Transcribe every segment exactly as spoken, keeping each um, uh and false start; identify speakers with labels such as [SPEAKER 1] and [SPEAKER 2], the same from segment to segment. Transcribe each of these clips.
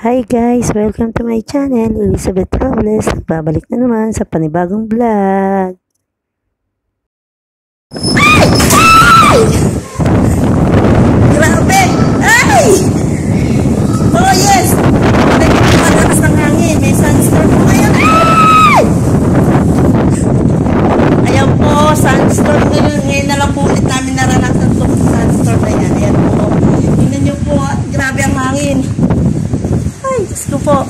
[SPEAKER 1] Hi guys! Welcome to my channel, Elizabeth Robles. Babalik na naman sa panibagong vlog.
[SPEAKER 2] Grabe! Ay! Oh yes! Nagpapalakas ng hangin. May sunstorm po ngayon. Ay! Ayan po, sunstorm ngayon. Ngayon na lang po ulit namin naranasan itong sunstorm na yan. Ayan po. Tingnan nyo po, grabe ang hangin. Ay, Diyos ko po.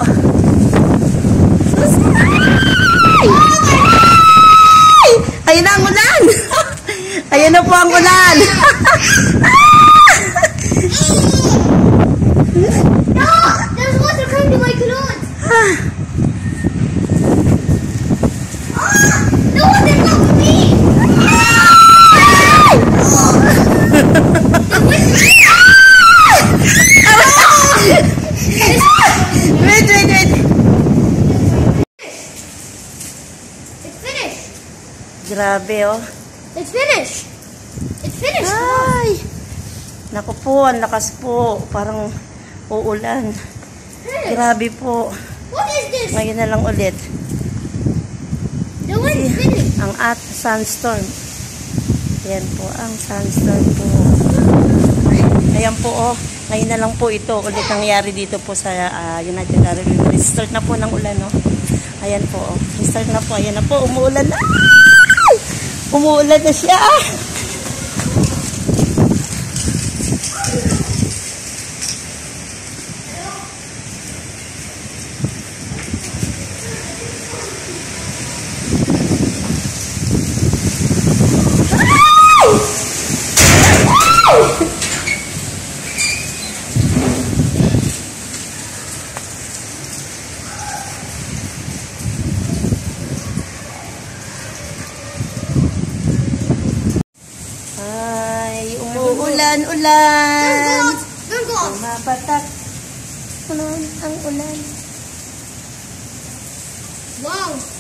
[SPEAKER 2] Ay! Ayan na ang ulan! Ayan na po ang ulan!
[SPEAKER 3] No! There's water coming to my clothes! Oh! The water not for me!
[SPEAKER 2] Wait, wait, wait!
[SPEAKER 3] It's finished!
[SPEAKER 2] Grabe, oh.
[SPEAKER 3] It's finished! It's finished!
[SPEAKER 2] Ay! Naku po, ang lakas po. Parang uulan. Grabe po.
[SPEAKER 3] What is this?
[SPEAKER 2] Ngayon na lang ulit.
[SPEAKER 3] The wind's finished!
[SPEAKER 2] Ang at sunstorm. Ayan po, ang sunstorm po. Ayan po, oh. Ngayon na lang po ito ulit nangyari dito po sa uh, United Arab Emirates. Start na po ng ulan, no? Ayan po, oh. Start na po. Ayan na po, umuulan na. Ay! Umuulan na siya. Ay, umuulan, ulan.
[SPEAKER 3] Don't go!
[SPEAKER 2] Mapatak. Ulan, ang ulan.
[SPEAKER 3] Wow!